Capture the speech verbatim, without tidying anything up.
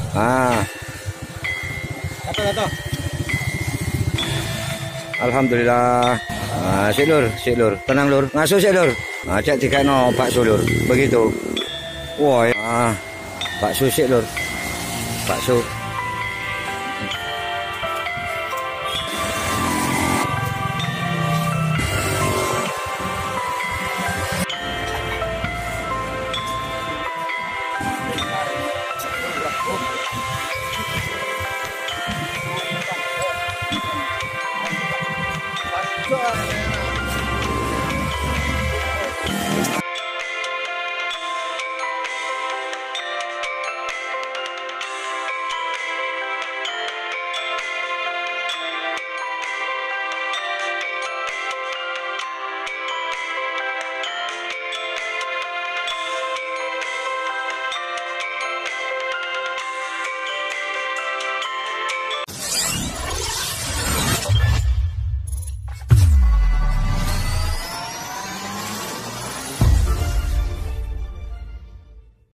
Ah, Satu satu. alhamdulillah. Ah, sik lur, sik lur. Tenang lur. Ngasuh sik lur. Ah, cek dikano bakso lur. Begitu. Wah, ah. Bakso sik lur. Bakso.